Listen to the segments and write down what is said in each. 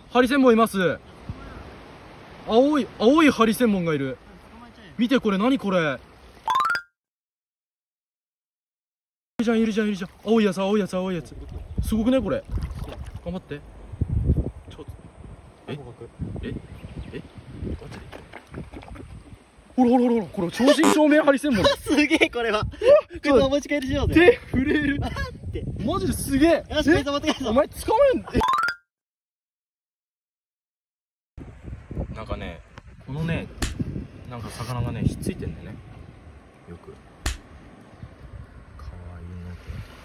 ハリセンボンいます。青いハリセンボンがいる。見てこれ、何これ。いるじゃんいるじゃんいるじゃん。青いやつ青いやつ青いやつ。すごくねこれ。頑張って。ちょっと。えほらほらほらほら、これ正真正銘ハリセンボン。 すげえこれは。これお持ち帰りしようぜ。 手震える。 待って。 マジですげえ。 よし、こいつ持って帰るぞ。 お前掴めん。なんかね、このね、なんか魚がね、ひっついてんだよね。よく。かわいいね。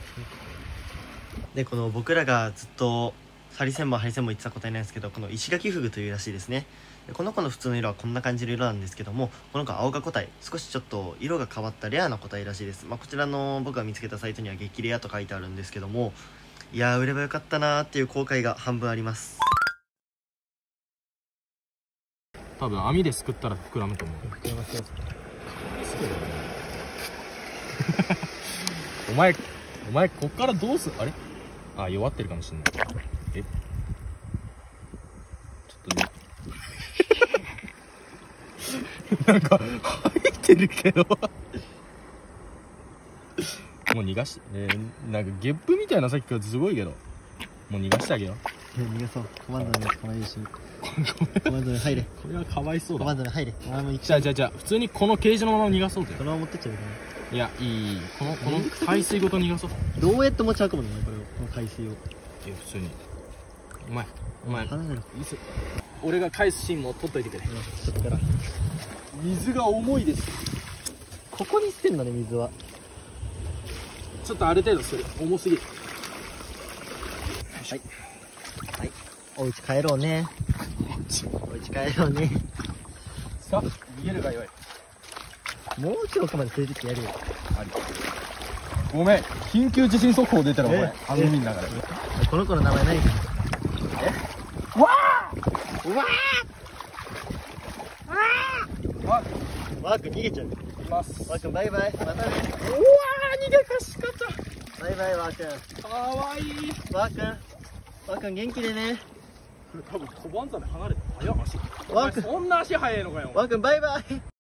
で、この僕らがずっとハリセンボン言ってた答えなんですけど、この石垣フグというらしいですね。でこの子の普通の色はこんな感じの色なんですけども、この子青が個体、少しちょっと色が変わったレアな個体らしいです。こちらの僕が見つけたサイトには激レアと書いてあるんですけども、いやー売ればよかったなーっていう後悔が半分あります。 多分網ですくったら膨らむと思う。 膨らますよ。 お前こっからどうする。あれ、あ、弱ってるかもしれない。え、ちょっとねなんか入ってるけどもう逃がし、なんかゲップみたいなさっきからすごいけど、もう逃がしてあげよう。 逃がそう。コマンドに捕まえるし。コマンドに入れ。 これはかわいそうだ。 コマンドに入れ。お前もじゃあ普通にこのケージのまま逃がそうぜ。 そのまま持ってっちゃうからね。 いや、いい、この海水ごと逃がそう。 どうやって持ち運ぶのね、これを、この海水を。 いや、普通に。お前離れろ。 俺が返すシーンも撮っといてくれ。 ちょっとから。 水が重いです。 ここに捨てんだね、水は。 ちょっとある程度する。重すぎる。 はい。はい。お家帰ろうね。お家帰ろうね。 さあ、逃げるがよい。 もうちょい奥まで連れてってやるよ。 あり。ごめん、緊急地震速報出たら、これ。海の中で。 この子の名前何？ わワーク逃げちゃう。 います。 ワーくんバイバイ。またね。 うわー、逃げかし方。 バイバイワーくん。 かわいい。 ワーくん。ワーくん元気でね。 これ多分、小判ザメ離れて早い足。 ワークそんな足速いのかよ。 ワーくんバイバイ。